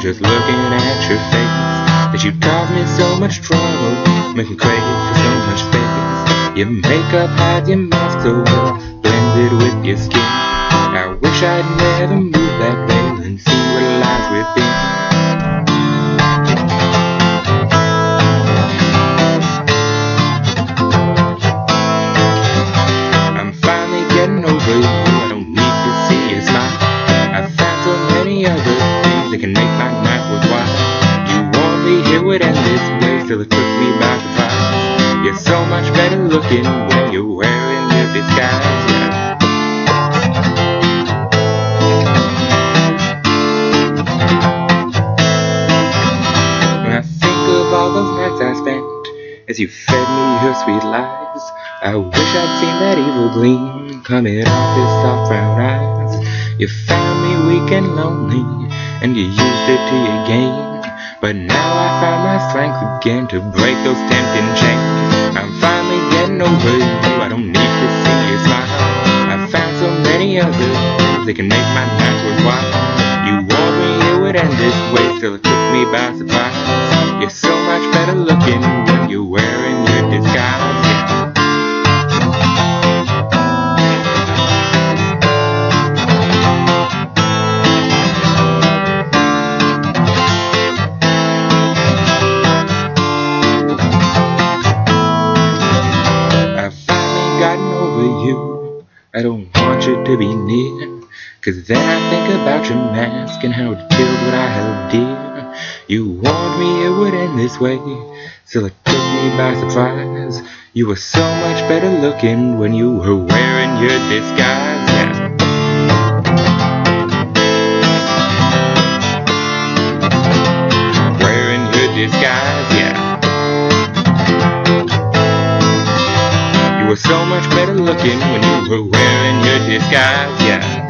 just looking at your face, that you cause me so much trouble, making crave for so much space. Your makeup hides your mask so well, blended with your skin. I wish I'd never moved that way and see what lies within. I'm finally getting over you, I don't need to see you smile. I've found so many other things that can make my night worthwhile. You warned me it would end this way, still it took me by surprise. You're so much better looking when you're wearing your disguise, yeah. All those nights I spent as you fed me your sweet lies, I wish I'd seen that evil gleam coming off his soft brown eyes. You found me weak and lonely, and you used it to your gain, but now I found my strength again to break those tempting chains. I'm finally getting over you, I don't need to see you smile. I've found so many other things that can make my night worthwhile. You warned me it would end this way, still it took me by surprise. You're so much better looking when you're wearing your disguise, yeah. I've finally gotten over you, I don't want you to be near, 'cause then I think about your mask and how it killed what I held dear. You warned me it would end this way, still it took me by surprise. You were so much better looking when you were wearing your disguise, yeah. Wearing your disguise, yeah. You were so much better looking when you were wearing your disguise, yeah.